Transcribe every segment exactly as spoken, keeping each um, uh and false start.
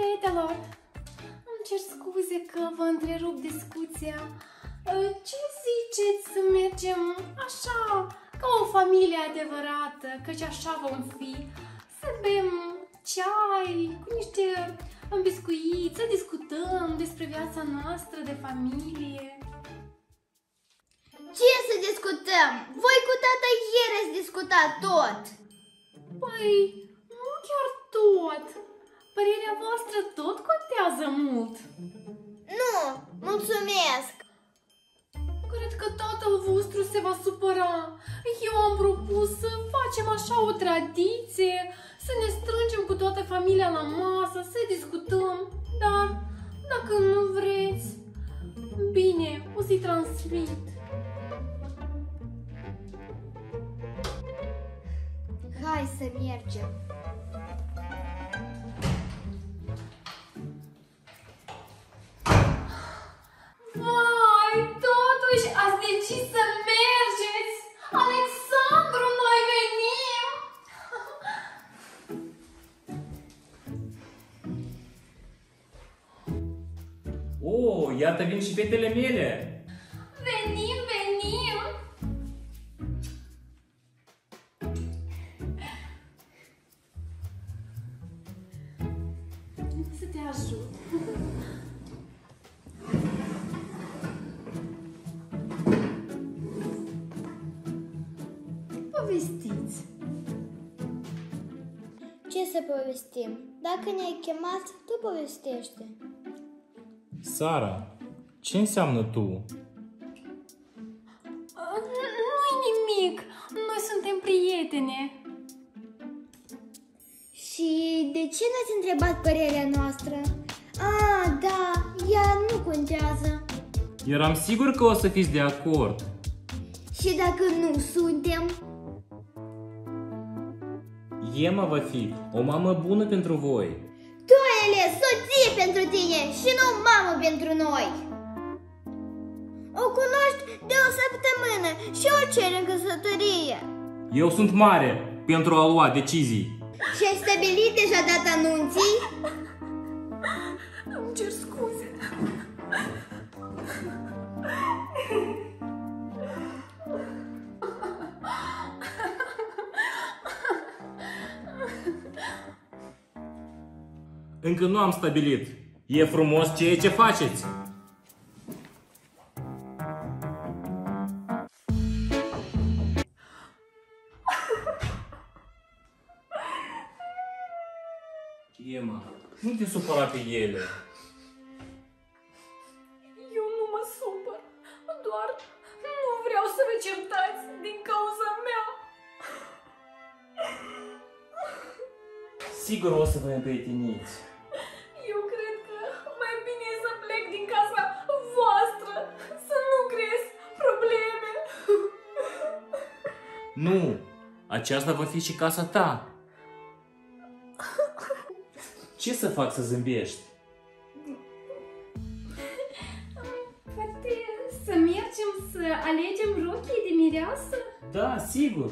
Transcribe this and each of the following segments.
Fetelor, îmi cer scuze că vă întrerup discuția. Ce ziceți să mergem așa, ca o familie adevărată, căci așa vom fi, să bem ceai cu niște biscuiți, să discutăm despre viața noastră de familie? Ce să discutăm? Voi cu tata ieri ați discutat tot. Păi, nu chiar tot. Părerea voastră tot contează mult. Nu, mulțumesc. Cred că tatăl vostru se va supăra. Eu am propus să facem așa o tradiție, să ne strângem cu toată familia la masă, să discutăm. Dar, dacă nu vreți, bine, o să-i transmit. Hai să mergem. Vai, totuși ați decis să mergeți! Alexandru, noi venim! Oh, iată vin și fetele mele! Venim, venim! Să te ajut. Povestiți. Ce să povestim? Dacă ne-ai chemat, tu povestește. Sara, ce înseamnă tu? Nu-i nimic. Noi suntem prietene. Și de ce n-ați întrebat părerea noastră? Ah, da, ea nu contează. Eram sigur că o să fiți de acord. Și dacă nu suntem? Emma va fi o mamă bună pentru voi. Tu ai ales soție pentru tine și nu mamă pentru noi. O cunoști de o săptămână și o ceri în căsătorie. Eu sunt mare pentru a lua decizii. Și ai stabilit deja data anunții? Îmi cer scuze. Încă nu am stabilit. E frumos ceea ce faceți. Emma, nu te supăra pe ele. Eu nu mă supăr. Doar nu vreau să vă certați din cauza mea. Sigur o să vă împrieteniți. Eu cred că mai bine e să plec din casa voastră, să nu creez probleme. Nu, aceasta va fi și casa ta. Ce să fac să zâmbești? Poate să mergem să alegem rochii de mireasă? Da, sigur.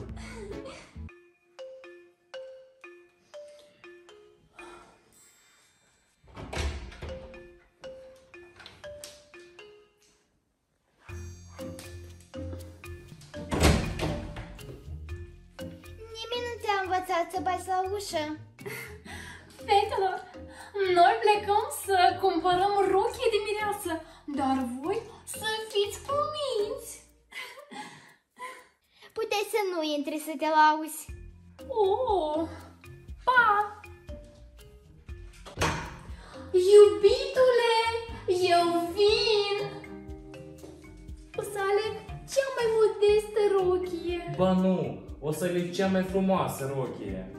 Nimeni nu te-a învățat să bați la ușă. Fetelor, noi plecăm să cumpărăm rochii de mireasă, dar voi să fiți cuminți. Puteai să nu intri să te lauzi. Oh, pa! Iubitule, eu vin! O să aleg cea mai modestă rochie. Ba nu, o să aleg cea mai frumoasă rochie.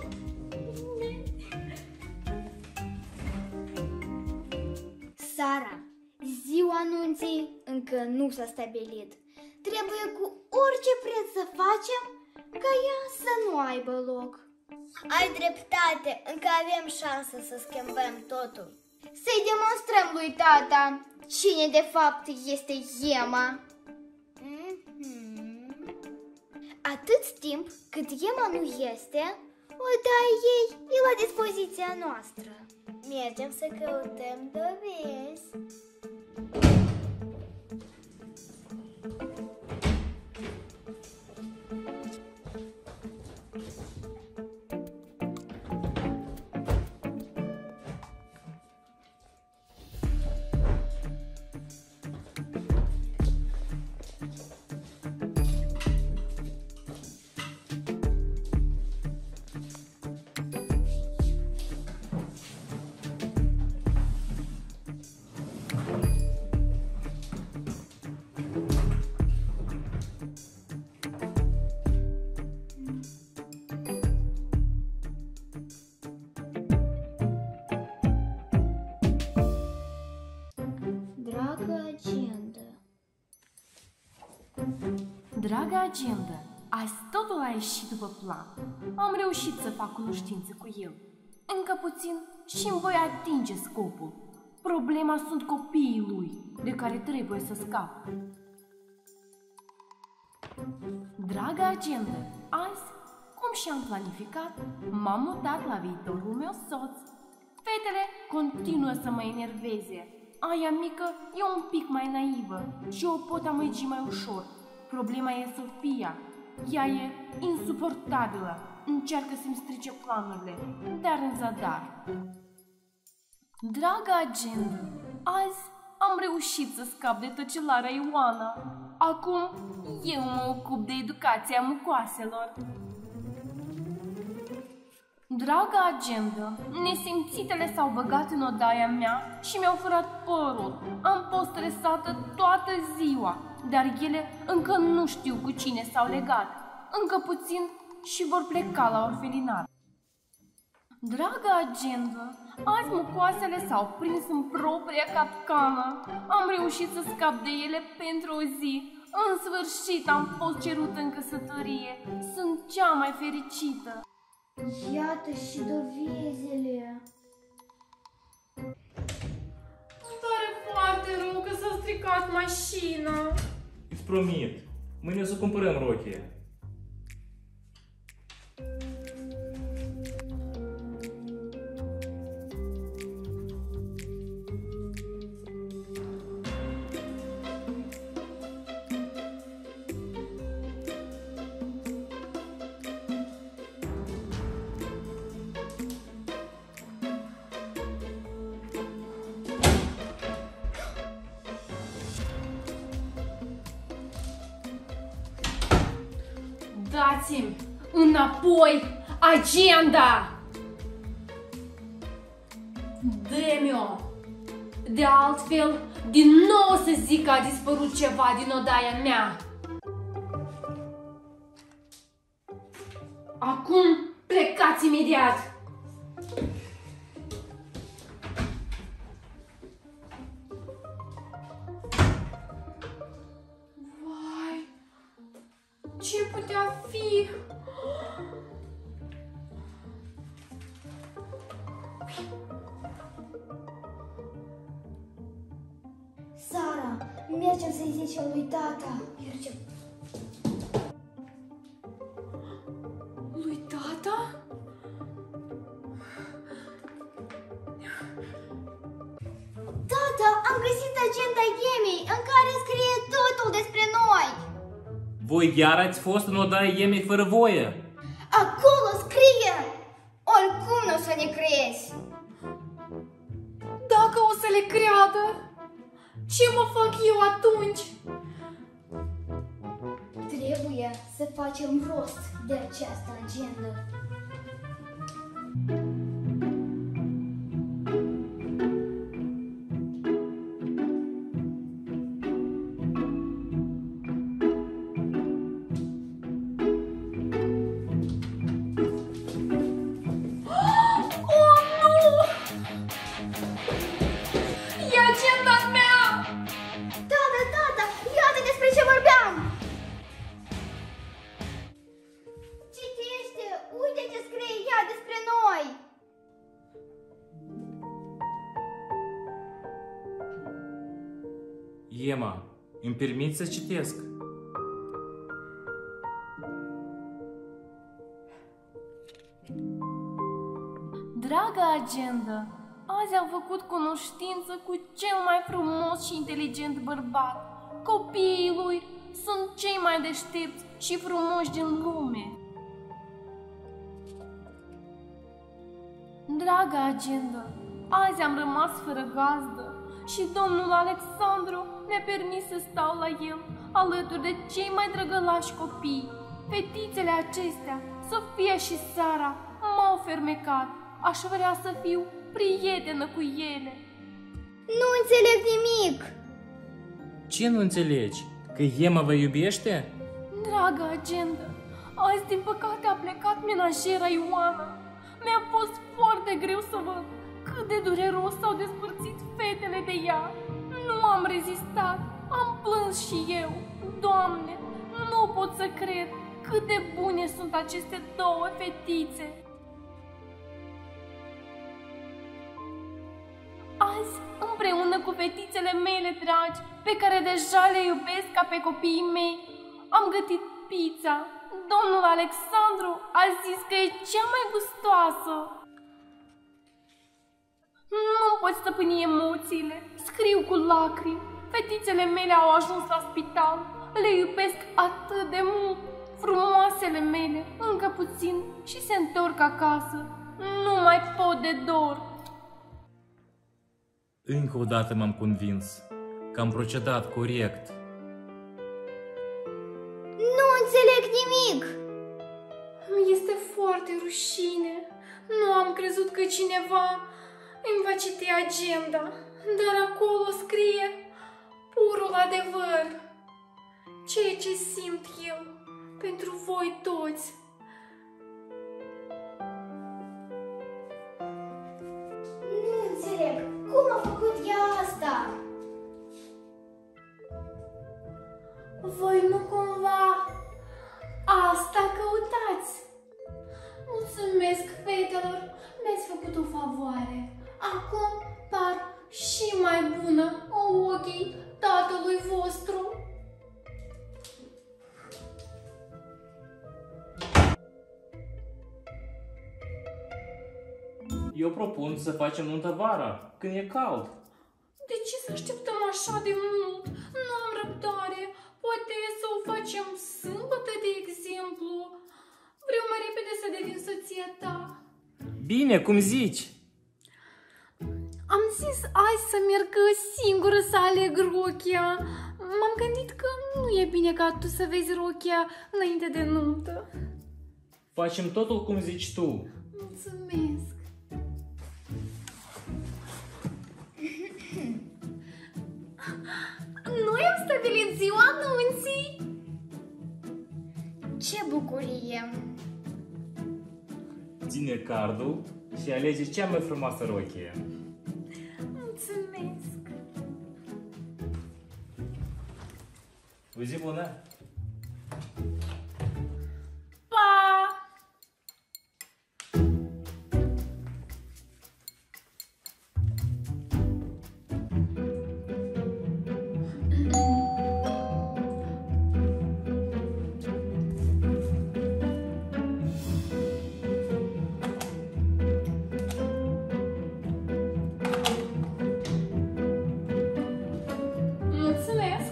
Sara, ziua anunții încă nu s-a stabilit. Trebuie cu orice preț să facem ca ea să nu aibă loc. Ai dreptate, încă avem șansă să schimbăm totul. Să-i demonstrăm lui tata cine de fapt este Emma. Mm-hmm. Atât timp cât Emma nu este, o dai ei e la dispoziția noastră. Mergem să căutăm dovezi. Dragă agendă, azi totul a ieșit după plan. Am reușit să fac cunoștință cu el. Încă puțin și îmi voi atinge scopul. Problema sunt copiii lui, de care trebuie să scap. Dragă agendă, azi, cum și-am planificat, m-am mutat la viitorul meu soț. Fetele continuă să mă enerveze. Aia mică e un pic mai naivă și o pot amăgi mai ușor. Problema e Sofia. Ea e insuportabilă. Încearcă să-mi strice planurile, dar în zadar. Dragă agendă, azi am reușit să scap de tăcelarea Ioana. Acum eu mă ocup de educația mucoaselor. Dragă agendă, nesimțitele s-au băgat în odaia mea și mi-au furat părul. Am fost stresată toată ziua, dar ele încă nu știu cu cine s-au legat. Încă puțin și vor pleca la orfelinat. Dragă agendă, azi mucoasele s-au prins în propria capcană. Am reușit să scap de ele pentru o zi. În sfârșit am fost cerută în căsătorie. Sunt cea mai fericită. Iată și dovezile. Îmi pare foarte rău că s-a stricat mașina. Îți promit, mâine o să cumpărăm rochie. Dați-mi înapoi agenda! Dă-mi-o! De altfel, din nou să zic că a dispărut ceva din odaia mea. Acum plecați imediat! Ce putea fi? Sara, mergem să-i zicem lui tata. Mergem. Lui tata? Tata, am găsit agenda Yemi în care scrie totul despre noi. Voi chiar ați fost în odaia Iemei fără voie? Acolo scrie! Oricum nu o să ne crezi! Dacă o să le creadă, ce mă fac eu atunci? Trebuie să facem rost de această agendă. Ema, îmi permiți să citesc? Dragă agendă, Azi am făcut cunoștință cu cel mai frumos și inteligent bărbat. Copiii lui sunt cei mai deștepți și frumoși din lume. Draga Agenda, azi am rămas fără gazdă și domnul Alexandru mi-a permis să stau la el alături de cei mai drăgălași copii. Fetițele acestea, Sofia și Sara, m-au fermecat. Aș vrea să fiu prietenă cu ele. Nu înțeleg nimic. Ce nu înțelegi? Că Emma vă iubește? Dragă Agenda, azi din păcate a plecat menajera Ioana. Mi-a fost foarte greu să văd cât de dureros s-au despărțit fetele de ea. Nu am rezistat, am plâns și eu. Doamne, nu pot să cred cât de bune sunt aceste două fetițe. Azi, împreună cu fetițele mele dragi, pe care deja le iubesc ca pe copiii mei, am gătit pizza. Domnul Alexandru a zis că e cea mai gustoasă. Nu-mi pot stăpâni emoțiile, scriu cu lacrimi. Fetițele mele au ajuns la spital, le iubesc atât de mult. Frumoasele mele, încă puțin și se întorc acasă. Nu mai pot de dor. Încă o dată m-am convins că am procedat corect. Nu înțeleg nimic. Mi este foarte rușine. Nu am crezut că cineva îmi va citi agenda, dar acolo scrie purul adevăr. Ceea ce simt eu pentru voi toți. Nu înțeleg. Cum a făcut ea asta? Voi nu cumva asta căutați? Mulțumesc, fetelor, mi-ați făcut o favoare. Acum par și mai bună în ochii tatălui vostru. Eu propun să facem nuntă vara, când e cald. De ce să așteptăm așa de mult? Nu am răbdare. Poate să o facem sâmbătă, de exemplu. Vreau mai repede să devin soția ta. Bine, cum zici? Am zis azi să merg singură să aleg rochia. M-am gândit că nu e bine ca tu să vezi rochia înainte de nuntă. Facem totul cum zici tu. Mulțumesc. Noi am stabilit ziua anunții. Ce bucurie! Ține cardul și alege cea mai frumoasă rochie. Mulțumesc. O zi bună! Pa! Mulțumesc!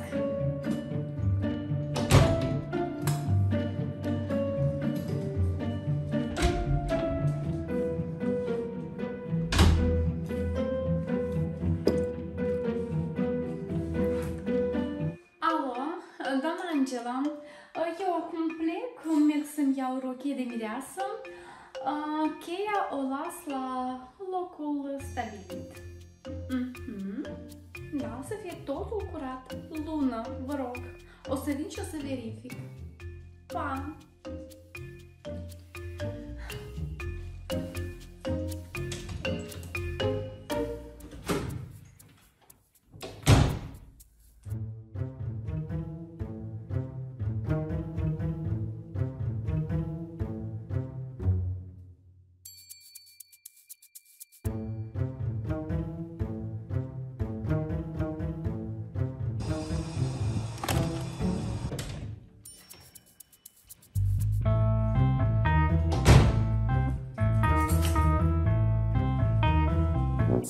Alo, doamna Angela, eu acum plec, merg să-mi iau rochie de mireasă. Cheia o las la locul stabilit. Mhm. Da, să fie totul curat. Lună, vă rog. O să vin și o să verific. Pa!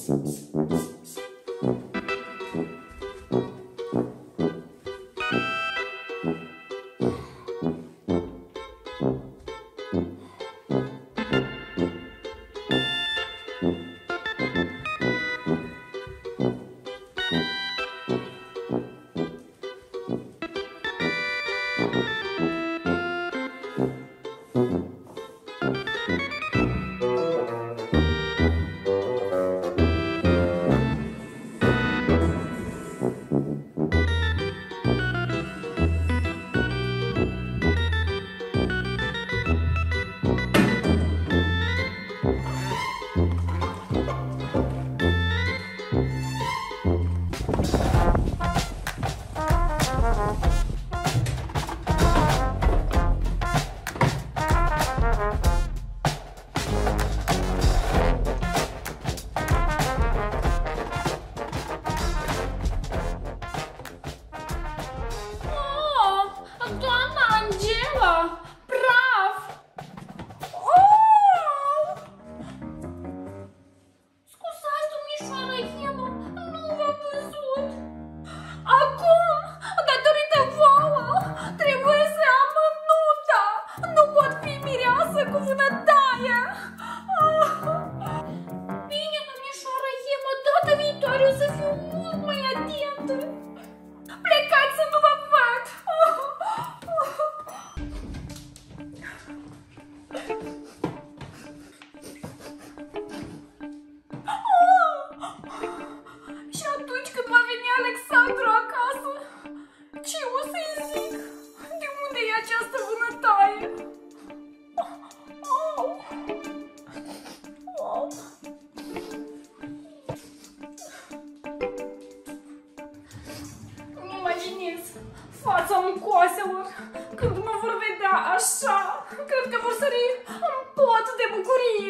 Fața mucoaselor, când mă vor vedea așa, cred că vor sări în pot de bucurie.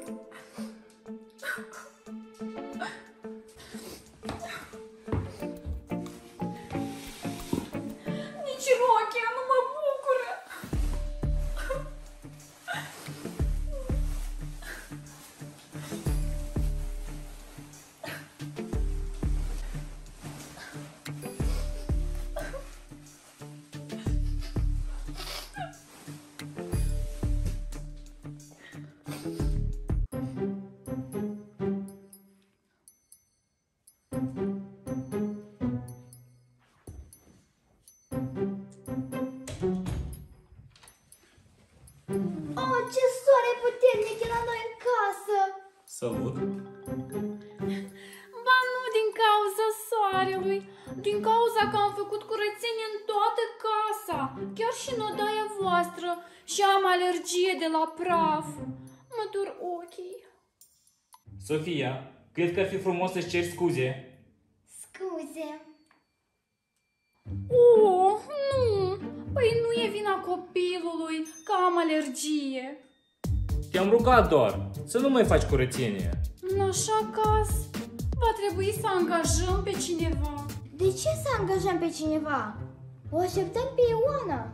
Nici rochia nu mă bucură. Oh, ce soare puternic e la noi în casă! Salut! Ba nu din cauza soarelui, din cauza că am făcut curățenie în toată casa, chiar și în odaia voastră, și am alergie de la praf. Mă dor ochii. Sofia, cred că ar fi frumos să-ți ceri scuze. Scuze. Oh, nu! Păi nu e vina copilului că am alergie. Te-am rugat doar să nu mai faci curățenie. În așa caz, va trebui să angajăm pe cineva. De ce să angajăm pe cineva? O așteptăm pe Ioana.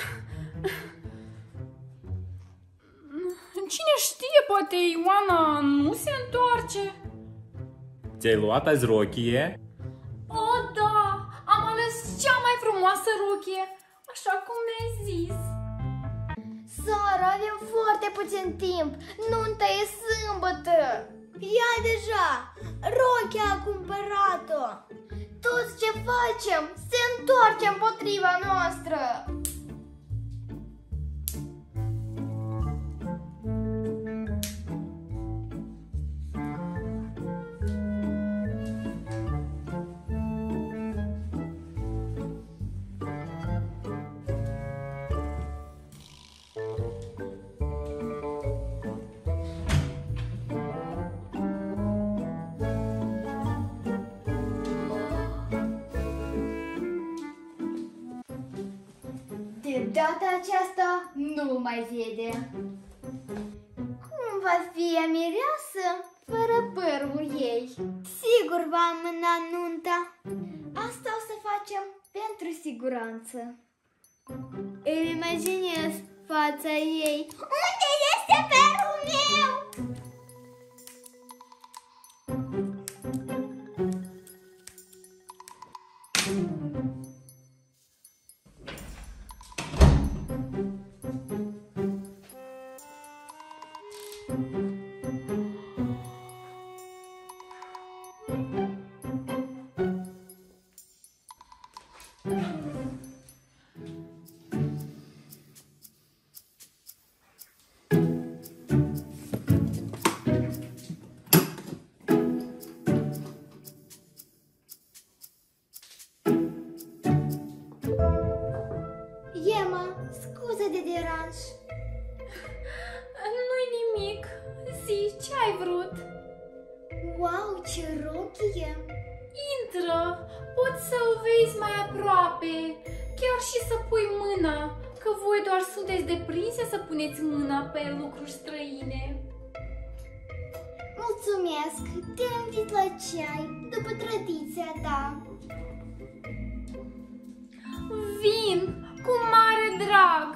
Cine știe, poate Ioana nu se întoarce. Ți-ai luat azi rochie? O, da! Am ales cea mai frumoasă rochie, așa cum mi-ai zis. Sara, avem foarte puțin timp. Nunta e sâmbătă. Ia deja, rochia a cumpărat-o. Toți ce facem se întoarce împotriva noastră. De data aceasta nu mai vede. Cum va fi a mireasă fără părul ei? Sigur va amâna nunta. Asta o să facem pentru siguranță. Îmi imaginez fața ei. Unde este părul meu? Ema, scuze de deranj. Nu-i nimic. Zi, ce ai vrut? Wow, ce rochie! Intră, poți să o vezi mai aproape, chiar și să pui mâna, că voi doar sunteți deprinse să puneți mâna pe lucruri străine. Mulțumesc, te invit la ceai, după tradiția ta. Vin, cu mare drag!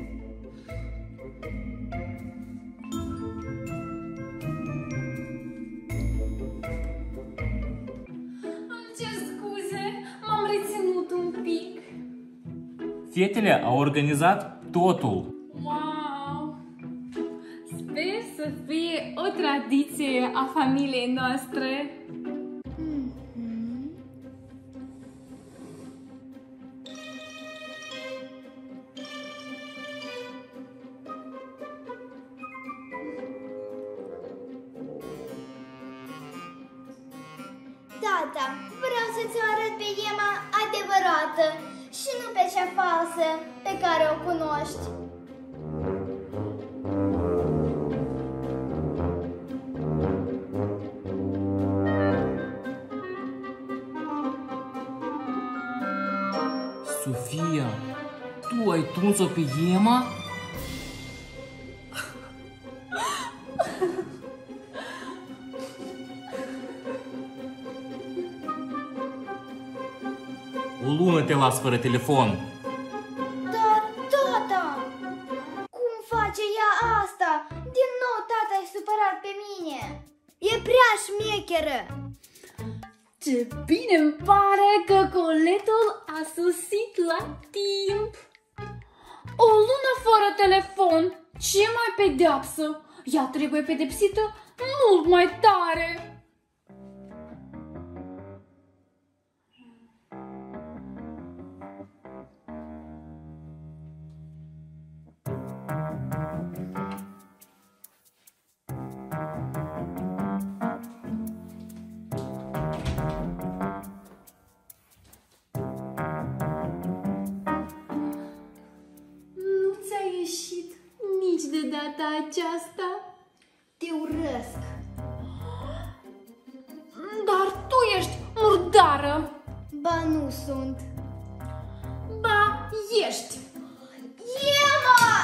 Îmi cer scuze, m-am reținut un pic. Fetele au organizat totul. Wow! Sper să fie o tradiție a familiei noastre. Tata, vreau să-ți arăt pe Ema adevărată și nu pe cea falsă pe care o cunoști. Sofia, tu ai tuns-o pe Ema? O lună te las fără telefon. Dar, tata, cum face ea asta? Din nou tata e supărat pe mine. E prea șmecheră. Ce bine îmi pare că coletul a sosit la timp! O lună fără telefon, ce mai pedeapsă? Ea trebuie pedepsită mult mai tare! De data aceasta Te urăsc. Dar tu ești murdară. Ba nu sunt. Ba ești. Ema!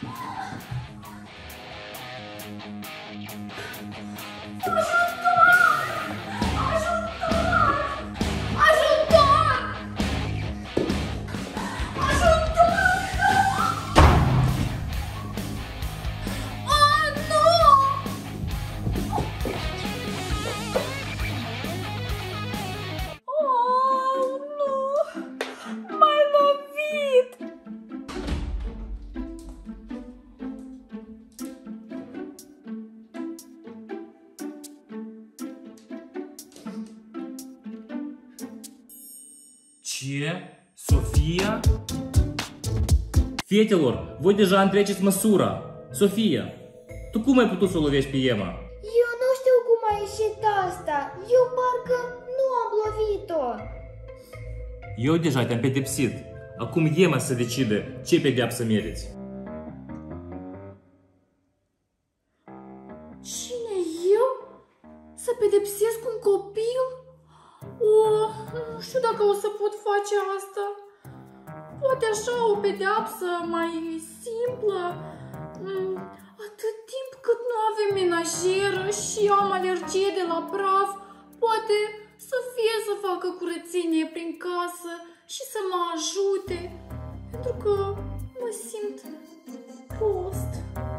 Ce? Sofia? Fetelor, voi deja întreceți măsura. Sofia, tu cum ai putut să o lovești pe Ema? Eu nu știu cum a ieșit asta. Eu parcă nu am lovit-o. Eu deja te-am pedepsit. Acum Ema să decide ce pedeapsă meriți. Cine, eu? Să pedepsesc un copil? O, nu știu dacă o să pot face asta. Poate așa o pedeapsă mai simplă. Atât timp cât nu avem menajeră și am alergie de la praf, poate să fie să facă curățenie prin casă și să mă ajute, pentru că mă simt prost.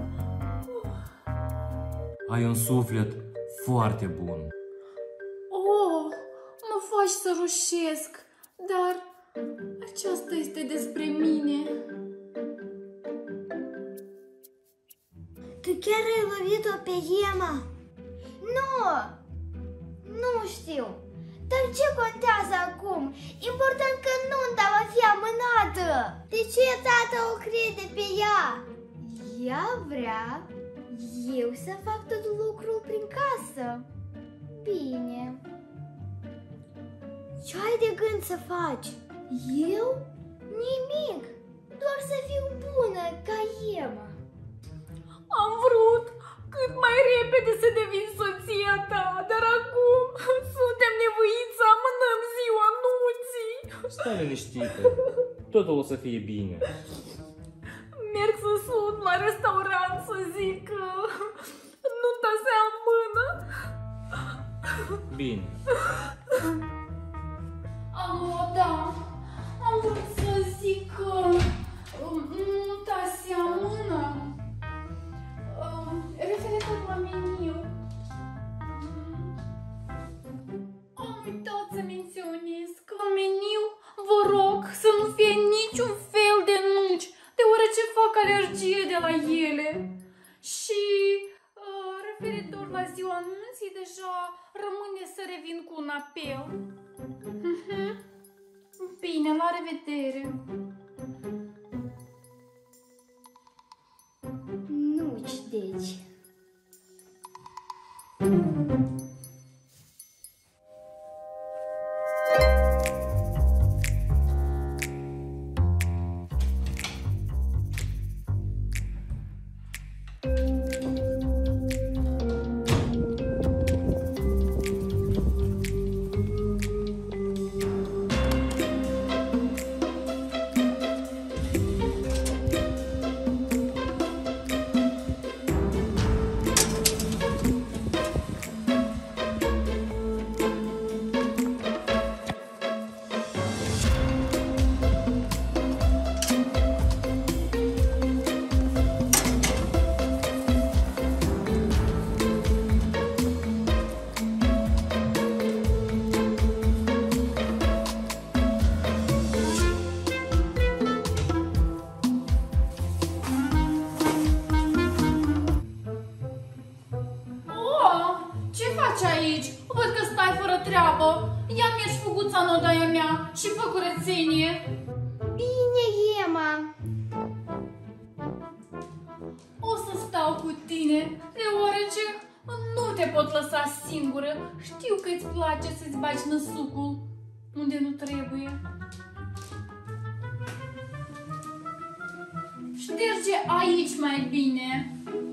Ai un suflet foarte bun. Oh, mă faci să rușesc, dar aceasta este despre mine. Tu chiar ai lovit-o pe Ema? Nu! Nu știu. Dar ce contează acum? Important că nunta va fi amânată. De ce tata o crede pe ea? Ea vrea eu să fac tot lucrul prin casă. Bine. Ce ai de gând să faci? Eu? Nimic. Doar să fiu bună ca Ema. Am vrut cât mai repede să devin soția ta, dar acum suntem nevoiți să amânăm ziua nunții. Stai liniștită, totul o să fie bine. Merg să sun la restaurant să zic că nunta se amână. Bine. Alo, da, am vrut să zic că nunta se amână. Referitor la meniu, am uitat să menționez că în meniu vă rog să nu fie niciun fel de nuci, deoarece fac alergie de la ele. Și uh, referitor la ziua nunții, deja rămâne să revin cu un apel. Bine, la revedere! Nuci, deci. Ia mergi fuguța în odaia mea și fă curățenie. Bine, Ema. O să stau cu tine, deoarece nu te pot lăsa singură. Știu că îți place să-ți bagi năsucul unde nu trebuie. Șterge aici mai bine.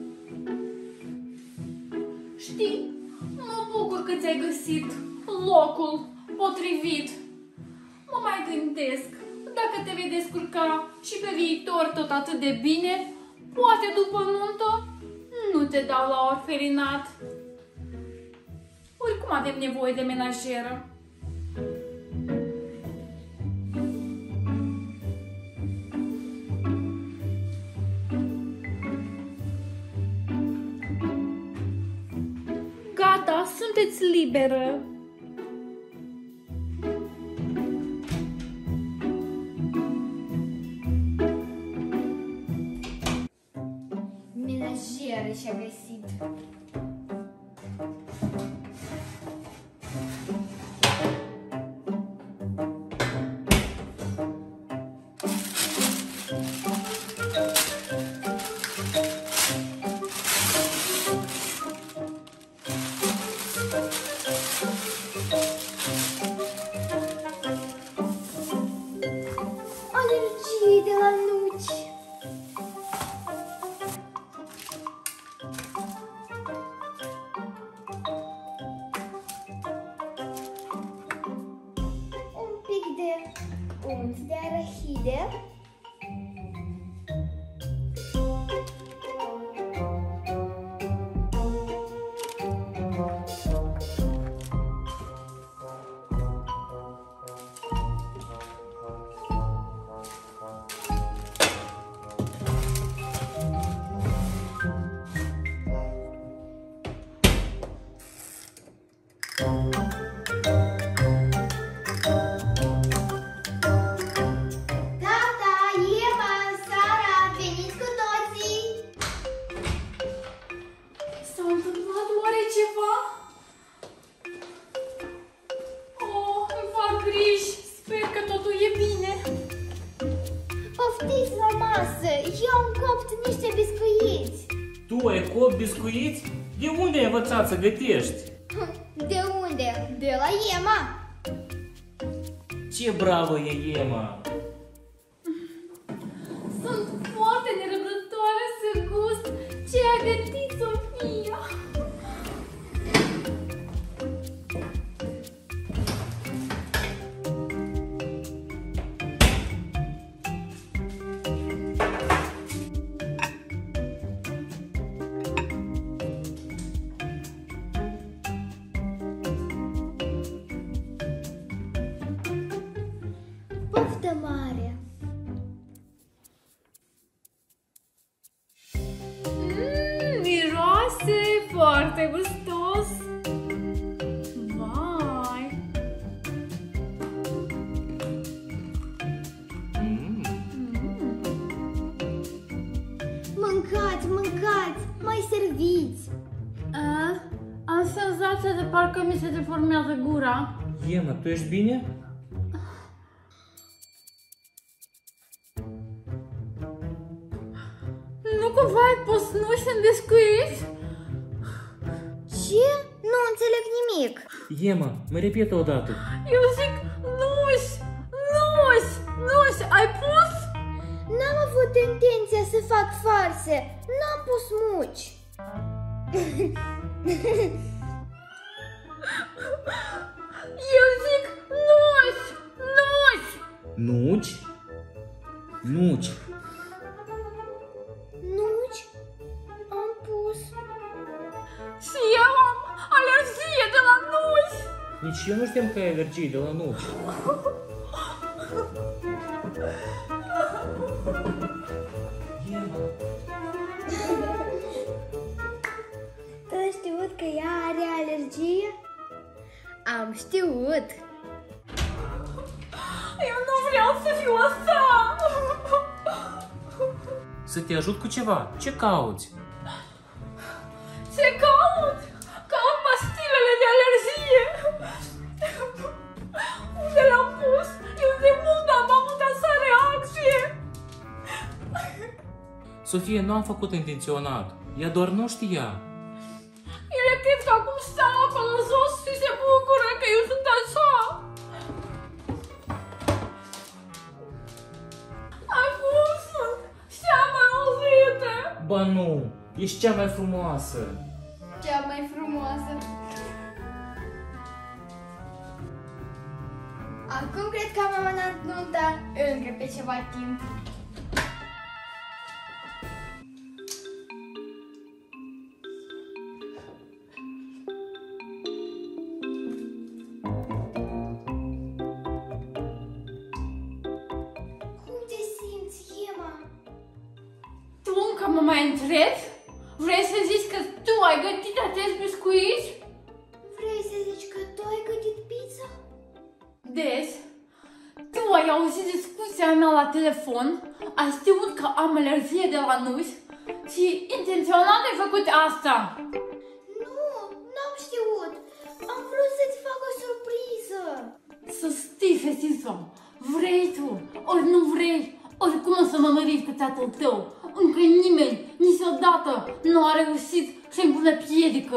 Știi, mă bucur că ți-ai găsit locul potrivit. Mă mai gândesc, dacă te vei descurca și pe viitor tot atât de bine, poate după nuntă nu te dau la orfelinat. Oricum avem nevoie de menajeră. Gata, sunteți liberă. Menajeră și-a găsit. Alergie de la nuci. Un pic de unt de arahide. Tata! tu ai opt biscuiți? De unde ai învățat să gătești? De unde? De la Ema. Ce bravă e Ema! Sunt foarte nerăbdătoare să gust ce a gătit Sofia. Poftă mare! Mmm, miroase foarte gustos. Vai! Mm. Mâncați, mâncați! Mai serviți! A, am senzația de parcă mi se deformează gura. Ema, tu ești bine? Nu cumva ai pus nuși în biscuiți? Ce? Nu înțeleg nimic! Ema, mă repetă odată. Eu zic nuși, nuși, nuși, ai pus? N-am avut intenția să fac farse. N-am pus muci. Eu zic nuși, nuși. Nuci? Nuci. Nuci? Am pus. Și eu am alergie de la nuși. Nici eu nu știam că ai alergie de la nuci. Ema. Tu ai știut că ea are alergie? Am știut. Eu nu vreau să fiu asta. Să te ajut cu ceva. Ce cauți? Ce caut? Caut pastilele de alergie. Unde le-am pus? Eu de mult am avut așa reacție. Sofie, nu am făcut intenționat. Ea doar nu știa. Ele cred că acum stau acolo jos și se bucură că eu sunt așa. Acum sunt cea mai urâtă. Ba nu, ești cea mai frumoasă. Cea mai frumoasă. Acum cred că am amânat nunta încă pe ceva timp. Cum te simți, Ema? Tu încă mă mai întrebi? Vrei să zici că tu ai gătit acești biscuiți? Vrei să zici că tu ai gătit pizza? Deci, tu ai auzit discuția mea la telefon, ai știut că am alergie de la nuși și intenționat ai făcut asta. Nu, n-am știut. Am vrut să-ți fac o surpriză. Să știi, fetiță, vrei tu, ori nu vrei, oricum o să mă măriți cu tatăl tău. Încă nimeni, niciodată, nu a reușit să-mi pună piedică.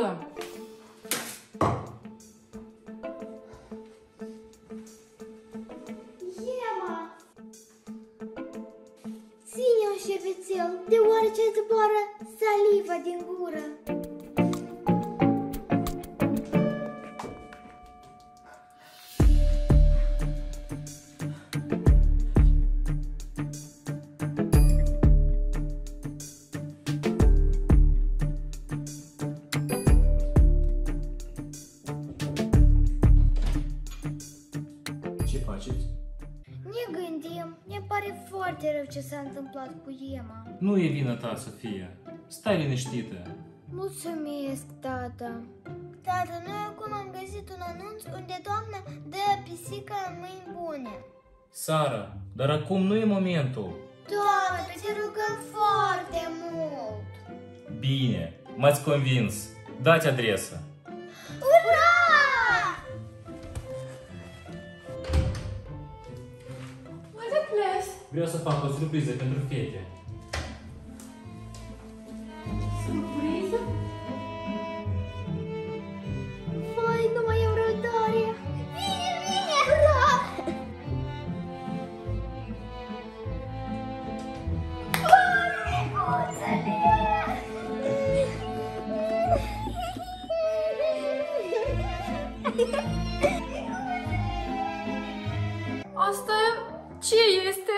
Ema! Ține un șervețel, deoarece îți zboară saliva din gură. Ce faceți? Ne gândim, ne pare foarte rău ce s-a întâmplat cu Ema. Nu e vina ta, Sofia. Stai liniștită. Mulțumesc, tata. Tata, noi acum am găsit un anunț unde doamna dă pisica în mâini bune. Sara, dar acum nu e momentul. Doamne, te rugăm foarte mult. Bine, m-ați convins. Dați adresa. Ura! Unde pleci? Vreau să fac o surpriză pentru fete. Surpriză? Asta ce este?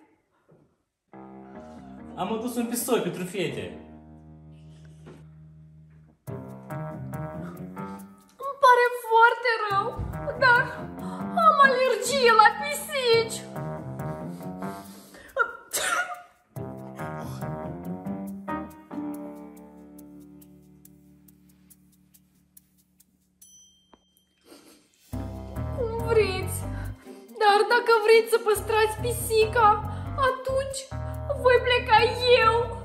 Am adus un pistol pentru fete. Îmi pare foarte rău, dar am alergie la pisici. Cum vreți, dar dacă vreți să păstrați pisica, atunci voi pleca eu.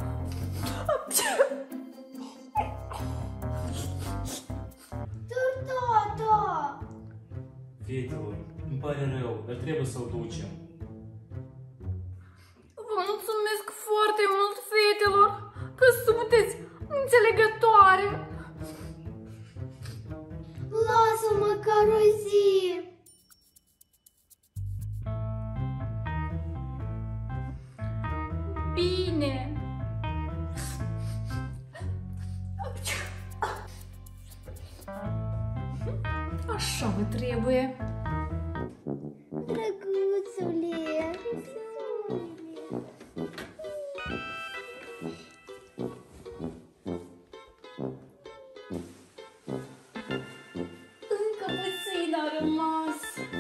Tata! Fetelor, îmi pare rău, dar trebuie să-l ducem. Vă mulțumesc foarte mult, fetelor, că sunteți înțelegătoare. Lasă-mă măcar o zi! Bine. Așa vă trebuie. Drăguțule! Încă puțin a rămas.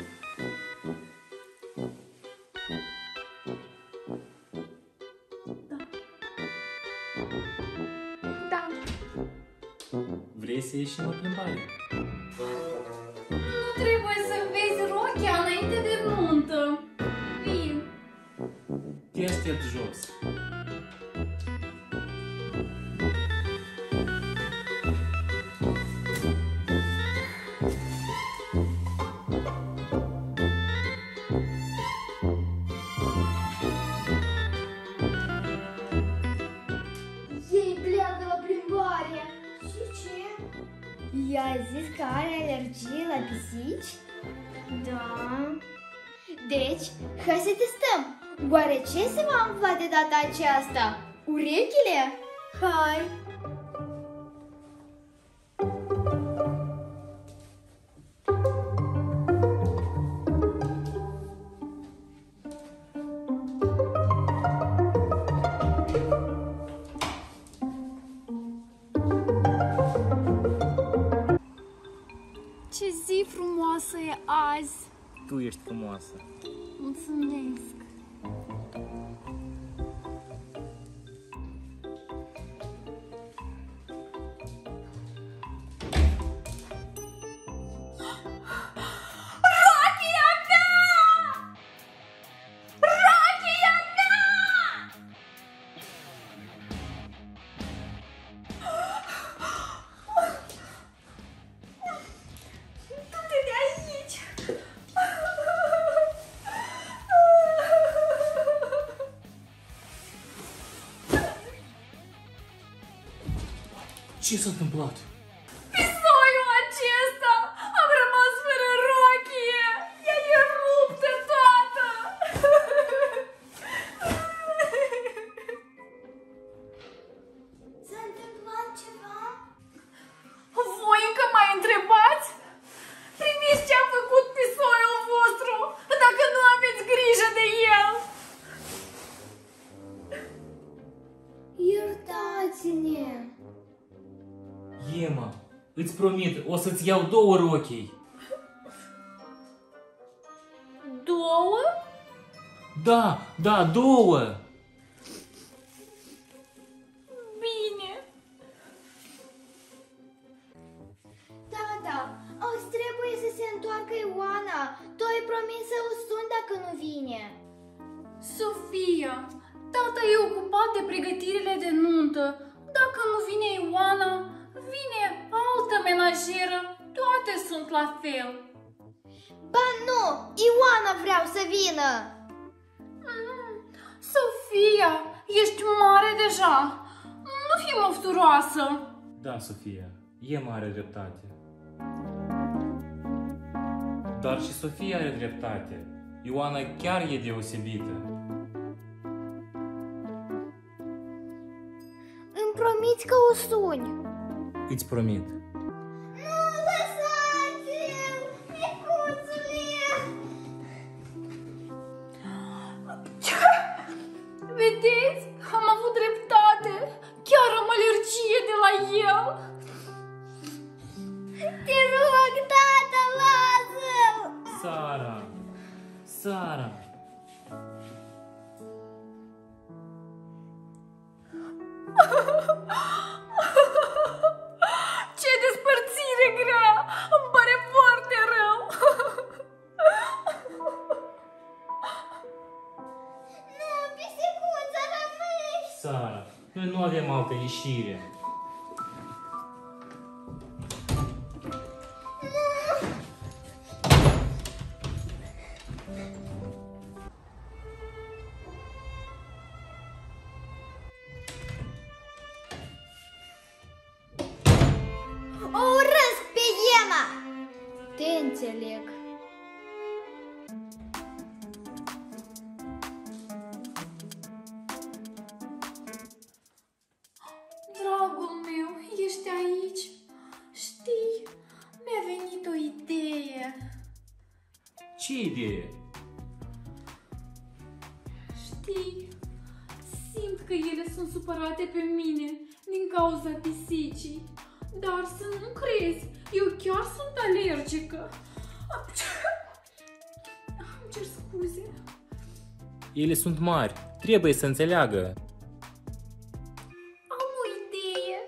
Da. Da. Vrei să ieșim la plimbare? Nu trebuie să vezi rochia înainte de nuntă. Vin. Te aștept jos. Ei pleacă la plimbare! Și ce? I-a zis că are alergie la pisici? Da. Deci, hai să testăm. Oare ce se va umfla de data aceasta? Urechile? Hai! Ce zi frumoasă e azi. Tu ești frumoasă. Mulțumesc. Rochia mea! Rochia mea! Du-te de aici! Ce s-a întâmplat? Pisoiul acesta! Am rămas fără rochie! Ea e ruptă, tată! S-a întâmplat ceva? Voi încă mai întrebați? Priviți ce a făcut pisoiul vostru, dacă nu aveți grijă de el! Iertați-ne! Ema, îți promit, o să-ți iau două rochii. Două? Da, da, două. Bine. Tata, azi trebuie să se întoarcă Ioana. Tu ai promis să o suni dacă nu vine. Sofia, tata e ocupat de pregătirile de nuntă. Dacă nu vine Ioana, vine altă menajeră. Toate sunt la fel. Ba nu, Ioana vreau să vină. Mm, Sofia, ești mare deja. Nu fi mofturoasă. Da, Sofia, Ema are dreptate. Dar și Sofia are dreptate. Ioana chiar e deosebită. Îmi promiți că o suni. Îți promit. Nu, lăsați-l, micuțule! Vedeți? Am avut dreptate. Chiar am alergie de la el. Te rog, tată, lasă-l! Sara! Sara! Ce despărțire grea! Îmi pare foarte rău! Nu, pisicuță, rămâi! Sara, noi nu avem altă ieșire. O urăsc pe Ema! Te înțeleg. Dragul meu, ești aici? Știi, mi-a venit o idee. Ce idee? Știi, simt că ele sunt supărate pe mine din cauza pisicii. Dar să nu crezi, eu chiar sunt alergică. Îmi cer scuze. Ele sunt mari, trebuie să înțeleagă. Am o idee.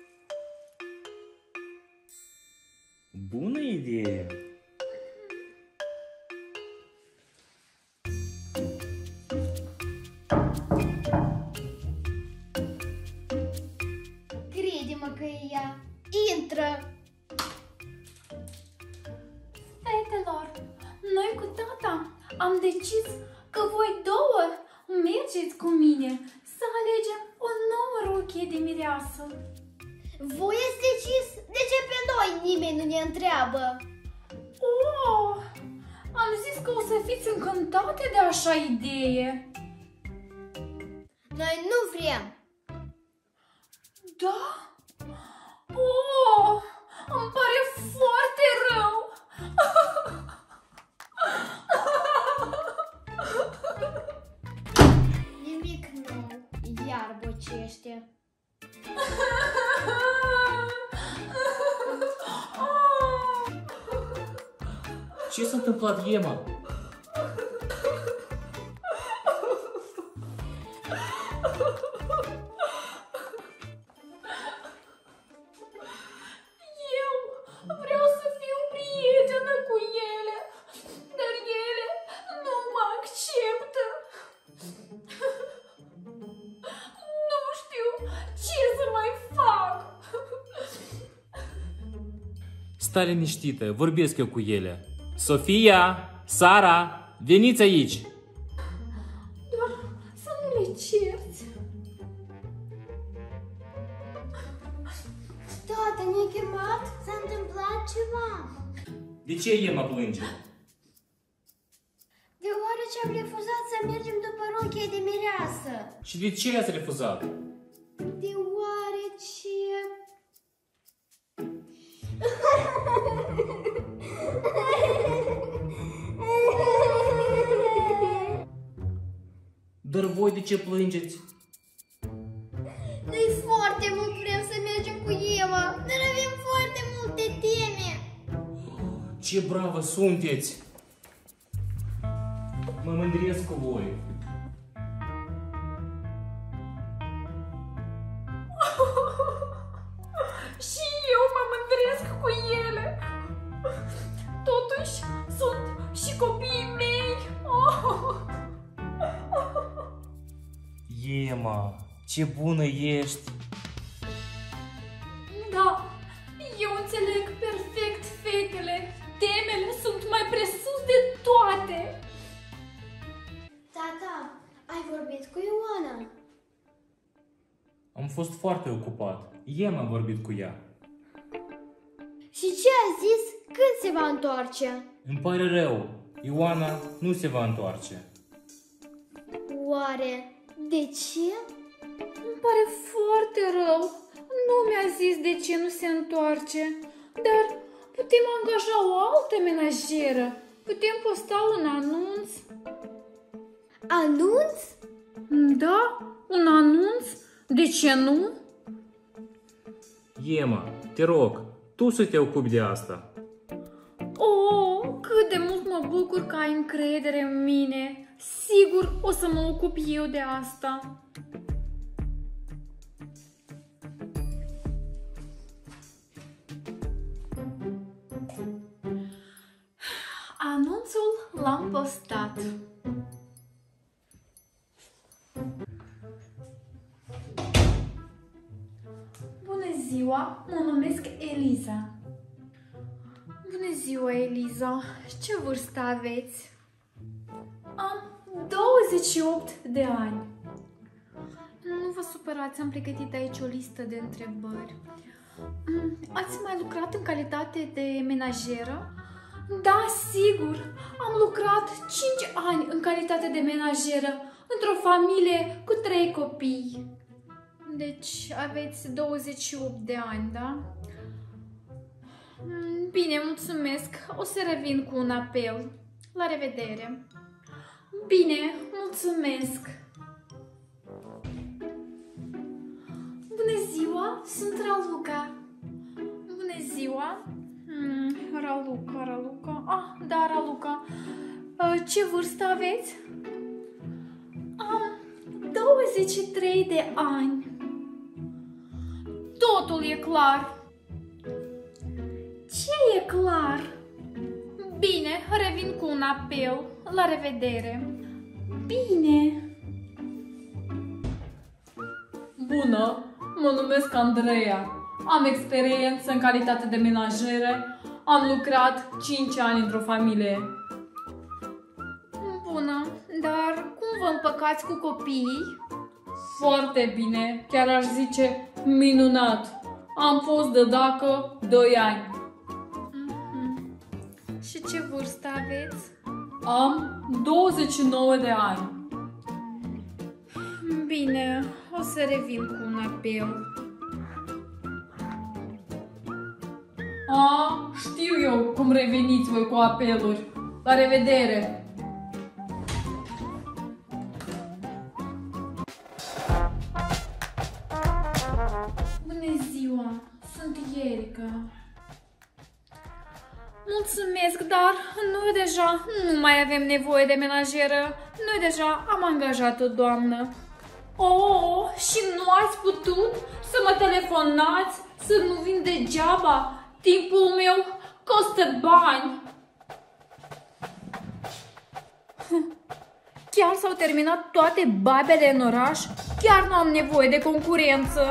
Bună idee! Crede-mă că e ea. Intră! Fetelor, noi cu tata am decis că voi două mergeți cu mine să alegem o nouă rochie de mireasă. Voi ați decis? De ce pe noi nimeni nu ne întreabă? Oh, am zis că o să fiți încântate de așa idee. Noi nu vrem! Da? Oh, îmi pare foarte rău. Nimic nou. Iar bocește. Ce s-a întâmplat, Ema? Eu vreau să fiu prietenă cu ele, dar ele nu mă acceptă. Nu știu ce să mai fac. Stai liniștită, vorbesc eu cu ele. Sofia, Sara, veniți aici! Doar să nu le cerți. Tată, ne-a chemat? S-a întâmplat ceva. De ce Ema plânge? Deoarece am refuzat să mergem după rochie de mireasă. Și de ce ați refuzat? Deoarece... Dar voi de ce plângeți? Noi foarte mult vrem să mergem cu Ema, dar avem foarte multe teme. Ce bravă sunteți! Mă mândresc cu voi! Și eu mă mândresc cu ele. Totuși sunt și copiii mei. Oh. Ema, ce bună ești! Da, eu înțeleg perfect fetele. Temele sunt mai presus de toate. Tata, ai vorbit cu Ioana? Am fost foarte ocupat. Ema a vorbit cu ea. Și ce a zis? Când se va întoarce? Îmi pare rău. Ioana nu se va întoarce. Oare de ce? Îmi pare foarte rău. nu mi-a zis de ce nu se întoarce, dar putem angaja o altă menajeră. Putem posta un anunț. Anunț? Da, un anunț. De ce nu? Emma, te rog, tu să te ocupi de asta. Oh, cât de mult mă bucur că ai încredere în mine. Sigur o să mă ocup eu de asta. Anunțul l-am postat. Bună ziua, mă numesc Eliza. Bună ziua, Eliza. Ce vârstă aveți? Am douăzeci și opt de ani. Nu vă supărați, am pregătit aici o listă de întrebări. Ați mai lucrat în calitate de menajeră? Da, sigur. Am lucrat cinci ani în calitate de menajeră într-o familie cu trei copii. Deci aveți douăzeci și opt de ani, da? Bine, mulțumesc. O să revin cu un apel. La revedere. Bine, mulțumesc. Bună ziua, sunt Raluca. Bună ziua. Hmm, Raluca, Raluca. Ah, da, Raluca. Ce vârstă aveți? Am douăzeci și trei de ani. Totul e clar. Ce e clar? Bine, revin cu un apel. La revedere. Bine. Bună, mă numesc Andreea. Am experiență în calitate de menajere. Am lucrat cinci ani într-o familie. Bună, dar cum vă împăcați cu copiii? Foarte bine, chiar aș zice minunat. Am fost dădacă doi ani. Mm-hmm. Și ce vârstă aveți? Am douăzeci și nouă de ani. Bine, o să revin cu un apel. A, știu eu cum reveniți voi cu apeluri. La revedere! Bună ziua, sunt Erica. Mulțumesc, dar noi deja nu mai avem nevoie de menajeră. Noi deja am angajat o doamnă. Oh, și nu ați putut să mă telefonați, să nu vin degeaba? Timpul meu costă bani. Chiar s-au terminat toate babele în oraș? Chiar nu am nevoie de concurență.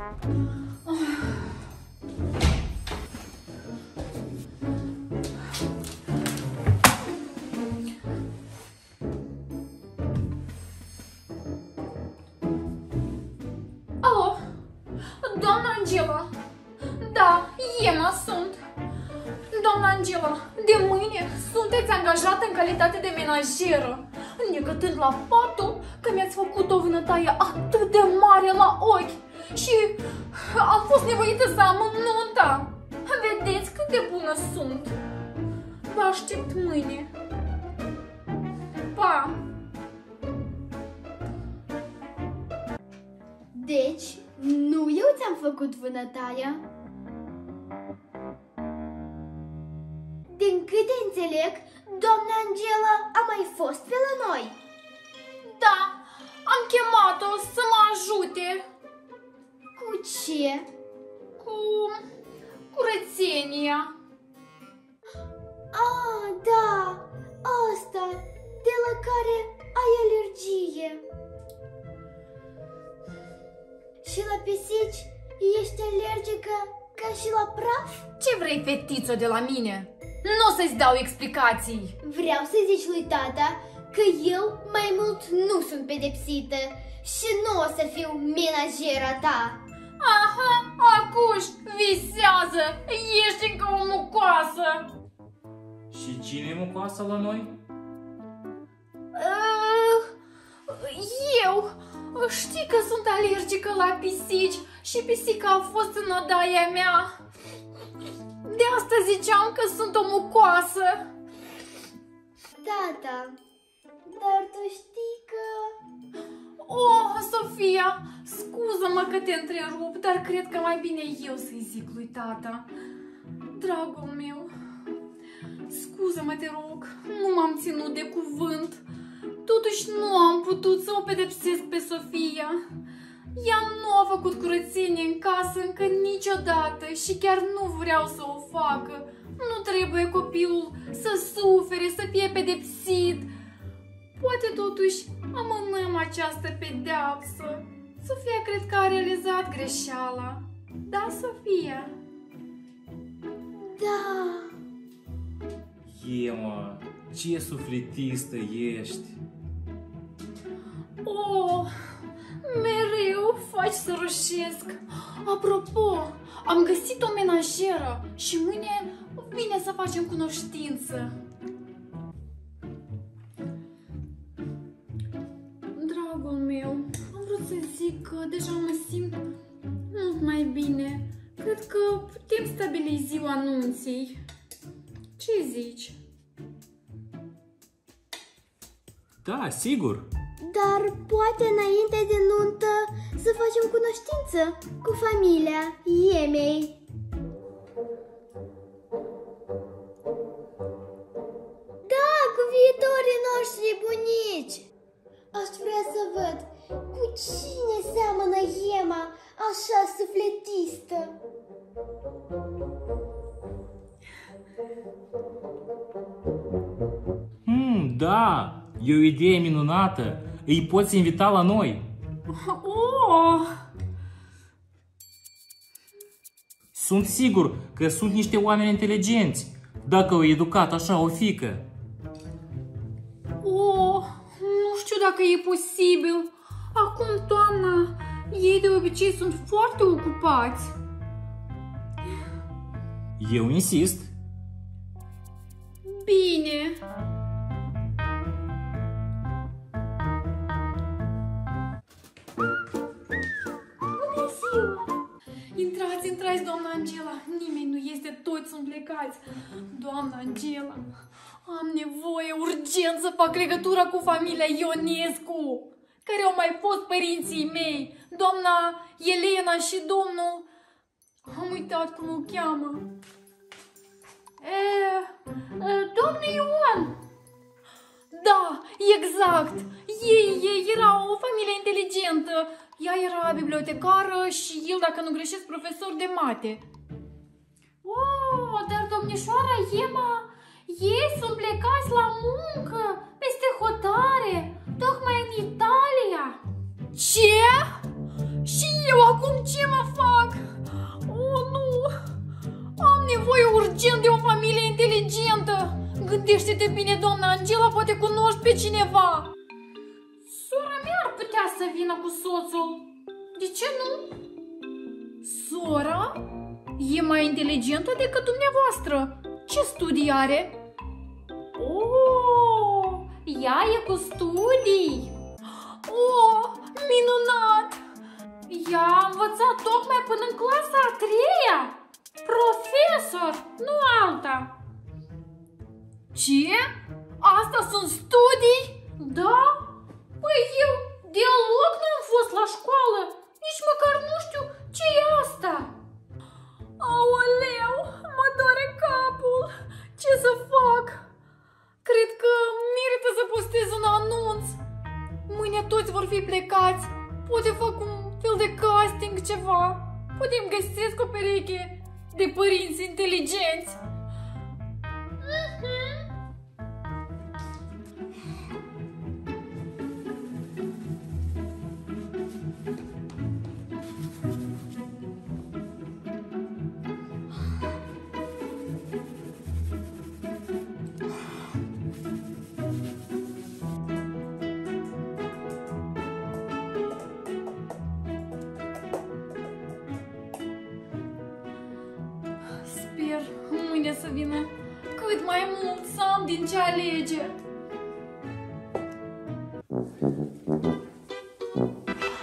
Alo, doamna Angela. Da, Emma sunt. Doamna Angela, de mâine sunteți angajată în calitate de menajeră, negătând la faptul că mi-ați făcut o vânătaie atât de mare la ochi și am fost nevoită să am nunta. Vedeți cât de bună sunt. Vă aștept mâine. Pa! Deci, nu eu ți-am făcut vânătaia? Din câte înțeleg, doamna Angela a mai fost pe la noi. Da, am chemat-o să mă ajute. Cu ce? Cu curățenia. Ah, da, asta, de la care ai alergie. Și la pisici ești alergică ca și la praf? Ce vrei, fetiță, de la mine? Nu o să-ți dau explicații. Vreau să zici lui tata că eu mai mult nu sunt pedepsită și nu o să fiu menajera ta. Aha, acuș, visează, ești încă o mucoasă. Și cine e mucoasă la noi? Uh, eu, Știi că sunt alergică la pisici și pisica a fost în odaia mea. De asta ziceam că sunt o mucoasă. Tata, dar tu știi că... Oh, Sofia, scuză-mă că te întrerup, dar cred că mai bine eu să-i zic lui tata. Dragul meu, scuză-mă, te rog, nu m-am ținut de cuvânt. Totuși nu am putut să o pedepsesc pe Sofia. Ea nu a făcut curățenie în casă încă niciodată și chiar nu vreau să o facă. Nu trebuie copilul să sufere, să fie pedepsit. Poate totuși amânăm această pedeapsă. Sofia cred că a realizat greșeala. Da, Sofia? Da. Ema, ce sufletistă ești! Oh, mereu faci să roșesc. Apropo, am găsit o menajeră și mâine vine să facem cunoștință. Dragul meu, am vrut să zic că deja mă simt mult mai bine. Cred că putem stabili ziua anunții. Ce zici? Da, sigur! Dar poate înainte de nuntă să facem cunoștință cu familia Emei. Da, cu viitorii noștri bunici. Aș vrea să văd cu cine seamănă Ema așa sufletistă. Hmm, da! E o idee minunată! Îi poți invita la noi! Oh! Sunt sigur că sunt niște oameni inteligenți, dacă au educat așa o fiică. Oh, nu știu dacă e posibil. Acum, toamna, ei de obicei sunt foarte ocupați. Eu insist. Bine. Bună ziua! Intrați, intrați, doamna Angela. Nimeni nu este, toți sunt plecați. Doamna Angela, am nevoie urgent să fac legătura cu familia Ionescu, care au mai fost părinții mei, doamna Elena și domnul... Am uitat cum o cheamă. E, e, domnul Ion. Da, exact. Ei, ei era o familie inteligentă. Ea era bibliotecară și el, dacă nu greșesc, profesor de mate. Oh, dar domnișoara Ema, ei sunt plecați la muncă, peste hotare, tocmai în Italia. Ce? Și eu acum ce mă fac? Oh, nu! Am nevoie urgent de o familie inteligentă. Gândește-te bine, doamna Angela, poate cunoști pe cineva. Sora mea ar putea să vină cu soțul. De ce nu? Sora? E mai inteligentă decât dumneavoastră. Ce studii are? Oh, ea e cu studii. Oh, minunat! Ea a învățat tocmai până în clasa a treia. Profesor, nu alta. Ce? Asta sunt studii? Da? Păi eu deloc n-am fost la școală. Nici măcar nu știu ce e asta. Aoleu, mă doare capul. Ce să fac? Cred că merită să postez un anunț. Mâine toți vor fi plecați. Poate fac un fel de casting, ceva. Poate îmi găsesc o pereche de părinți inteligenți. Mm-hmm. Sper mâine să vină cât mai mult să am din ce alege.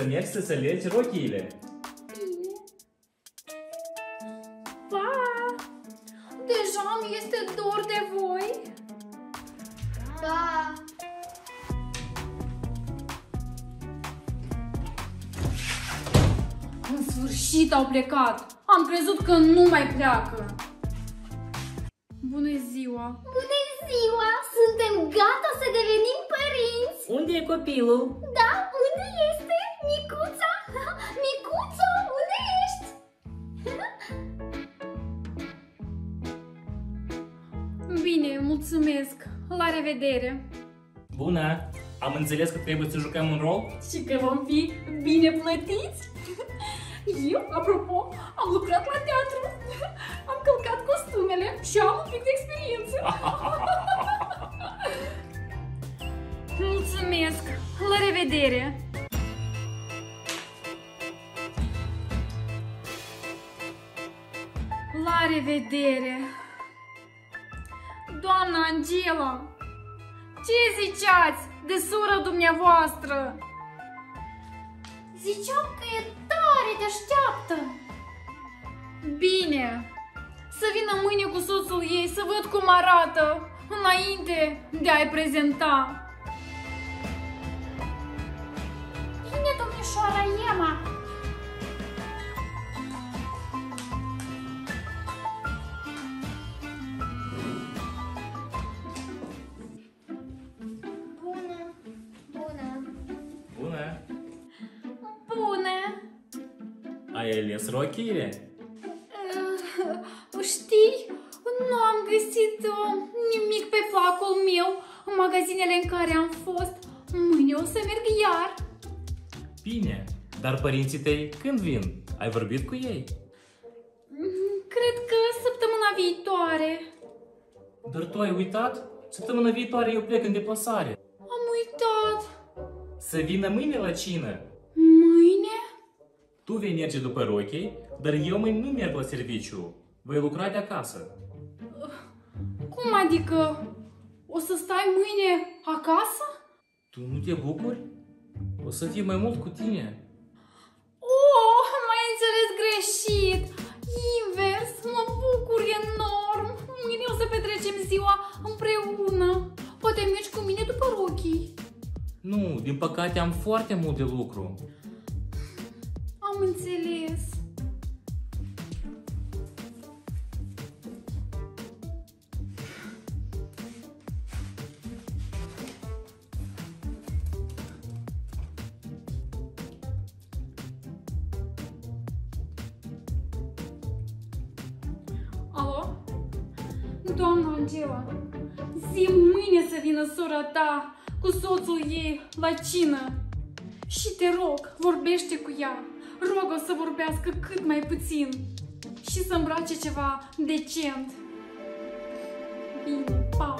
să mergi să-ți alegi rochiile. Bine. Pa! Deja mi este dor de voi. Pa! În sfârșit au plecat. Am crezut că nu mai pleacă. Bună ziua! Bună ziua! Suntem gata să devenim părinți! Unde e copilul? Da, unde este? Micuța? Micuțo, unde ești? Bine, mulțumesc. La revedere. Bună! Am înțeles că trebuie să jucăm un rol? Și că vom fi bine plătiți. Eu, apropo, am lucrat la teatru. Am călcat costumele și am un pic de experiență. Mulțumesc. La revedere. La revedere. Doamna Angela, ce ziceați de sora dumneavoastră? Ziceam că e tare te așteaptă. Bine, să vină mâine cu soțul ei să văd cum arată înainte de a-i prezenta. Bine, domnișoara Emma. Bună, bună. Bună! Bună! Ai ales rochiile? Uh, știi, nu am găsit uh, nimic pe placul meu în magazinele în care am fost. Mâine o să merg iar. Bine, dar părinții tăi când vin? Ai vorbit cu ei? Cred că săptămâna viitoare. Dar tu ai uitat? Săptămâna viitoare eu plec în deplasare. Am uitat. Să vină mâine la cină. Mâine? Tu vei merge după rochii, dar eu mâine nu merg la serviciu. Voi lucra de acasă. Cum adică? O să stai mâine acasă? Tu nu te bucuri? O să fie mai mult cu tine. Oh, m-ai înțeles greșit. Invers, mă bucur enorm. Mâine o să petrecem ziua împreună. Poate mergi cu mine după rochii. Nu, din păcate am foarte mult de lucru. Am înțeles. Alo? Doamna Angela, zi mâine să vină sora ta cu soțul ei la cină. Și te rog, vorbește cu ea. Rog-o să vorbească cât mai puțin și să îmbrace ceva decent. Bine, pa!